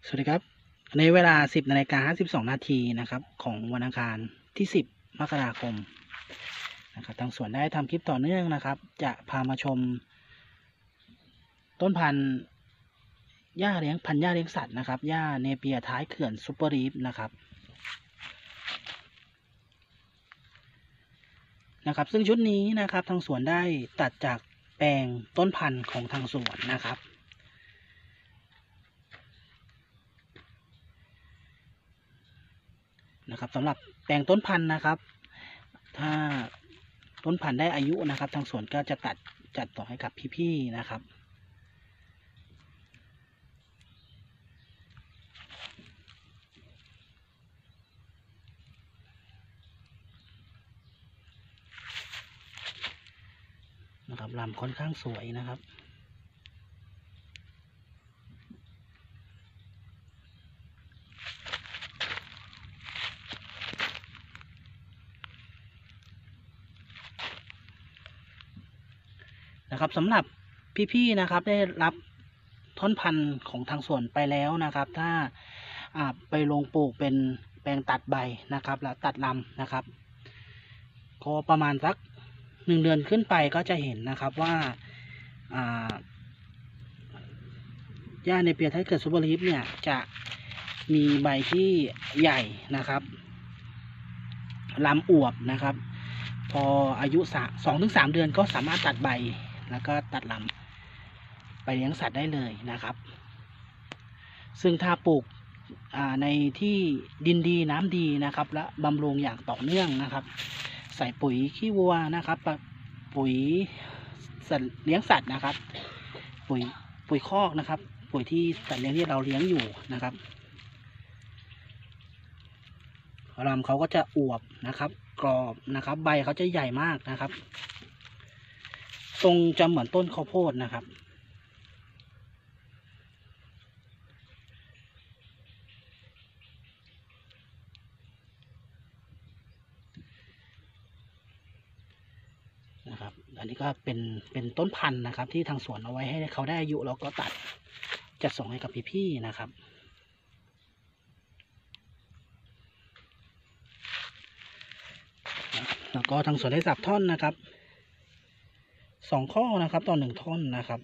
สวัสดีครับในเวลา 10:52 นาทีนะครับของวันอังคารที่ 10 มกราคมนะครับทางสวนได้ทำคลิปต่อเนื่องนะครับจะพามาชมต้นพันธุ์หญ้าเลี้ยงสัตว์นะครับหญ้าเนเปียท้ายเขื่อนซุปเปอร์รีฟนะครับซึ่งชุดนี้นะครับทางสวนได้ตัดจากแปลงต้นพันธุ์ของทางสวนนะครับสำหรับแปลงต้นพันธุ์นะครับถ้าต้นพันธุ์ได้อายุนะครับทางสวนก็จะจัดต่อให้กับพี่ๆนะครับลำค่อนข้างสวยนะครับสำหรับพี่ๆนะครับได้รับท่อนพันธุ์ของทางสวนไปแล้วนะครับถ้าไปลงปลูกเป็นแปลงตัดใบนะครับแล้วตัดลำนะครับก็ประมาณสัก1 เดือนขึ้นไปก็จะเห็นนะครับว่าหญ้าเนเปียท้ายเขื่อนซุปเปอร์ลีฟเนี่ยจะมีใบที่ใหญ่นะครับลำอวบนะครับพออายุ2 ถึง 3 เดือนก็สามารถตัดใบแล้วก็ตัดลำไปเลี้ยงสัตว์ได้เลยนะครับซึ่งถ้าปลูกในที่ดินดีน้ำดีนะครับและบำรุงอย่างต่อเนื่องนะครับใส่ปุ๋ยขี้วัวนะครับปุ๋ยเลี้ยงสัตว์นะครับปุ๋ยคอกนะครับปุ๋ยที่สัตว์เลี้ยงที่เราเลี้ยงอยู่นะครับลำเขาก็จะอวบนะครับกรอบนะครับใบเขาจะใหญ่มากนะครับทรงจะเหมือนต้นข้าวโพดนะครับอันนี้ก็เป็นต้นพันธุ์นะครับที่ทางสวนเอาไว้ให้เขาได้อายุแล้วก็ตัดจัดส่งให้กับพี่ๆนะครับแล้วก็ทางสวนได้สับท่อนนะครับ2 ข้อนะครับต่อ1 ท่อนนะครับ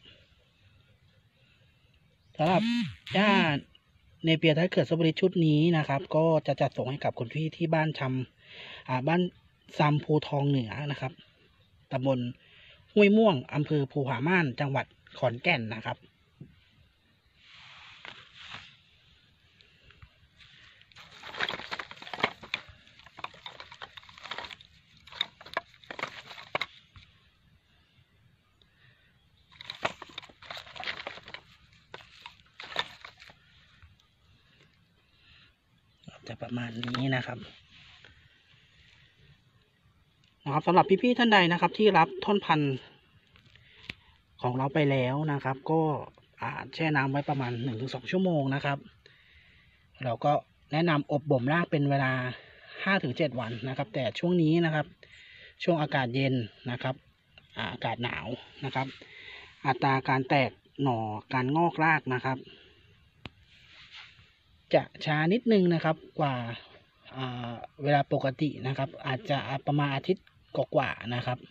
สำหรับหญ้าเนเปียท้ายเขื่อนซุปเปอร์ลีฟชุดนี้นะครับก็จะจัดส่งให้กับคุณพี่ที่บ้านบ้านซำภูทองเหนือนะครับตำบลห้วยม่วงอำเภอภูผาม่านจังหวัดขอนแก่นนะครับจะประมาณนี้นะครับสำหรับพี่ๆท่านใดนะครับที่รับท่อนพันธุ์ของเราไปแล้วนะครับก็แช่น้ำไว้ประมาณ 1 ถึง 2 ชั่วโมงนะครับเราก็แนะนำอบบ่มรากเป็นเวลา 5 ถึง 7 วันนะครับแต่ช่วงนี้นะครับช่วงอากาศเย็นนะครับอากาศหนาวนะครับอัตราการแตกหน่อการงอกรากนะครับจะช้านิดนึงนะครับกว่าเวลาปกตินะครับอาจจะประมาณอาทิตย์กว่าๆนะครับ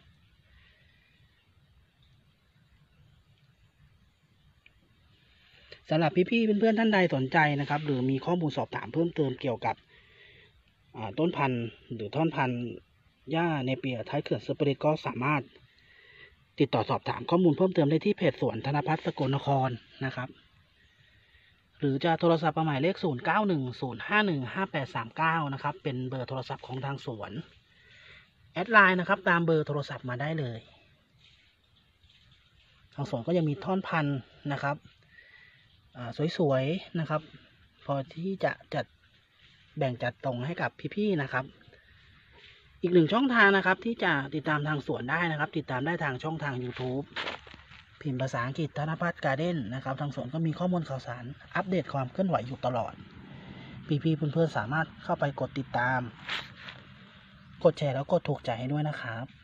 สำหรับพี่ๆเพื่อนๆท่านใดสนใจนะครับหรือมีข้อมูลสอบถามเพิ่มเติมเกี่ยวกับต้นพันธุ์หรือท่อนพันธุ์หญ้าเนเปียท้ายเขื่อนซุปเปอร์ลีฟก็สามารถติดต่อสอบถามข้อมูลเพิ่มเติมได้ที่เพจสวนธนพัฒน์สกลนครนะครับหรือจะโทรศัพท์หมายเลข0910515839นะครับเป็นเบอร์โทรศัพท์ของทางสวนแอดไลน์นะครับตามเบอร์โทรศัพท์มาได้เลยทางสวนก็ยังมีท่อนพันธุ์นะครับสวยๆนะครับพอที่จะแบ่งจัดตรงให้กับพี่ๆนะครับอีก1 ช่องทางนะครับที่จะติดตามทางสวนได้นะครับติดตามได้ทางช่องทาง YouTube พิมพ์ภาษาอังกฤษธนพัฒน์การ์เด้นนะครับทางสวนก็มีข้อมูลข่าวสารอัปเดตความเคลื่อนไหวอยู่ตลอดพี่ๆเพื่อนๆสามารถเข้าไปกดติดตามกดแชร์แล้วกดถูกใจให้ด้วยนะครับ